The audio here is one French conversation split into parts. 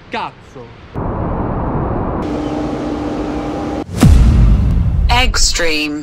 cazzo. Extreme.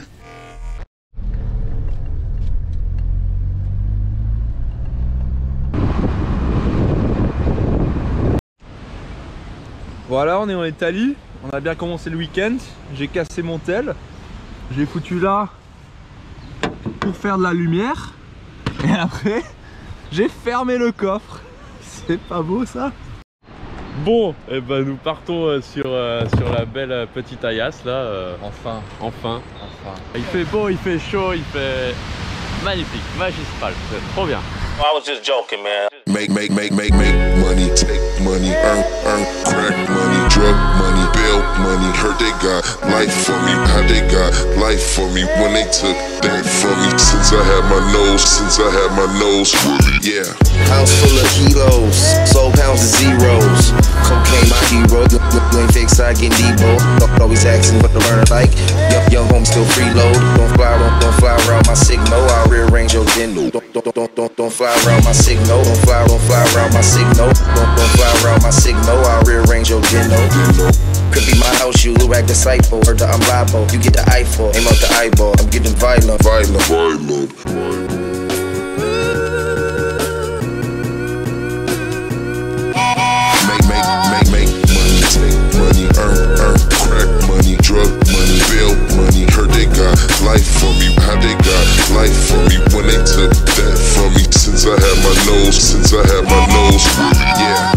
Voilà, on est en Italie, on a bien commencé le week-end, j'ai cassé mon tel, j'ai foutu là pour faire de la lumière, et après j'ai fermé le coffre. C'est pas beau ça? Bon, et ben nous partons sur la belle petite Aias là, enfin. Il fait beau, il fait chaud, il fait magnifique, magistral, c'est trop bien. I was just joking, man. Make money, take money, earn crack money, drug money, bail money. Heard they got life for me, how they got life for me when they took that from me. Since I had my nose fully, yeah. House full of kilos, soul pounds of zeros. Cocaine my hero, you ain't fake side getting Debo. Always asking what the burner like. Young homie still freeload. Don't fly around my signal. I'll rearrange your dinner. Don't fly around my signal. Don't fly around my signal. Don't fly around my signal. I'll rearrange your dinner. Could be my house, you look like disciple. Heard that I'm liable. You get the eyeball, aim out the eyeball. I'm getting violent. Make money, take money, earn crack money, drug money, bail money. Heard they got life for me, how they got life for me when they took that from me. Since I had my nose fully, yeah.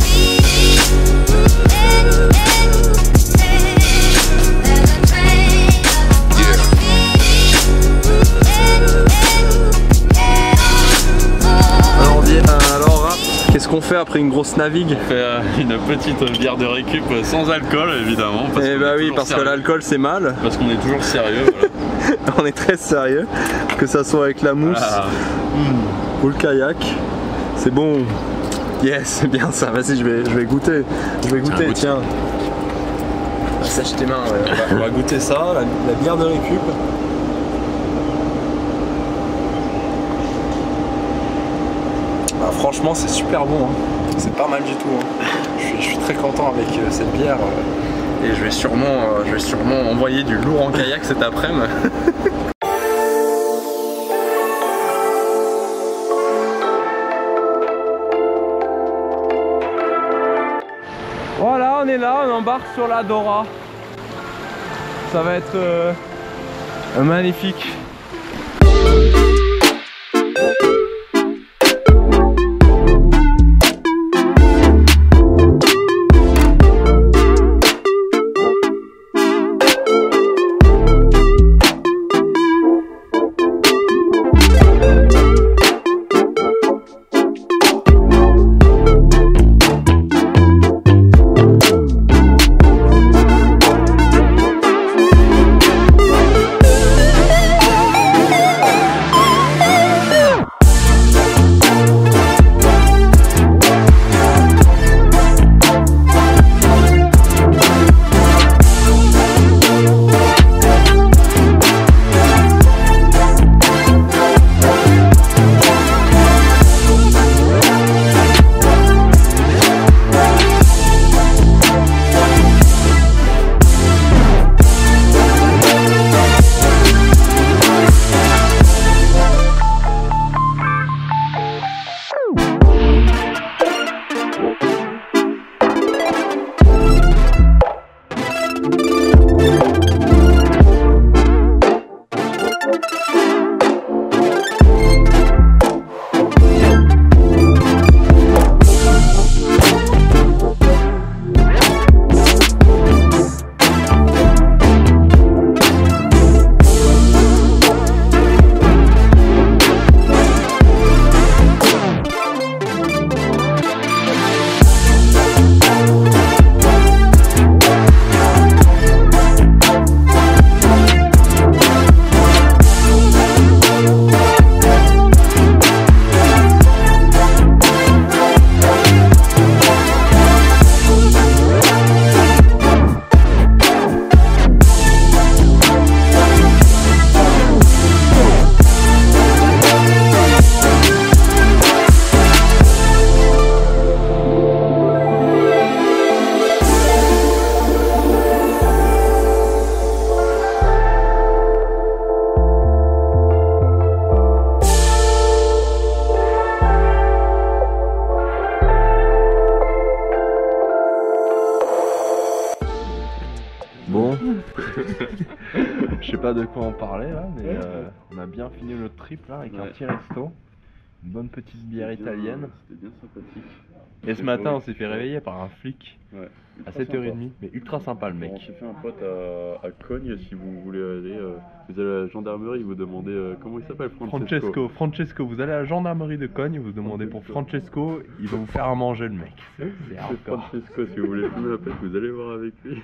Qu'est-ce qu'on fait après une grosse navigue? On fait une petite bière de récup sans alcool évidemment. Et bah oui, parce que l'alcool c'est mal. Parce qu'on est toujours sérieux. Voilà. On est très sérieux, que ça soit avec la mousse ou le kayak. C'est bon. Yes, c'est bien ça. Vas-y, je vais goûter. Tiens. Sèche tes mains. Ouais. On va goûter ça, la bière de récup. Ah, franchement c'est super bon, hein. C'est pas mal du tout, hein. Je suis très content avec cette bière et je vais sûrement envoyer du lourd en kayak cet après-midi. Voilà, on est là, on embarque sur la Dora. Ça va être magnifique. Je sais pas de quoi on parlait là, mais on a bien fini notre trip là avec un petit resto. Une bonne petite bière italienne. C'était bien sympathique. Et ce matin on s'est fait réveiller par un flic à 7h30, mais ultra sympa le mec. On s'est fait un pote à Cogne, si vous voulez aller, vous allez à la gendarmerie, vous demandez comment il s'appelle, Francesco, vous allez à la gendarmerie de Cogne, vous demandez pour Francesco, il va vous faire à manger le mec. C'est Francesco, si vous voulez fumer la pète, vous allez voir avec lui.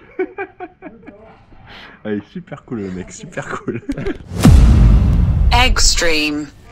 Allez, super cool le mec, super cool. Extreme.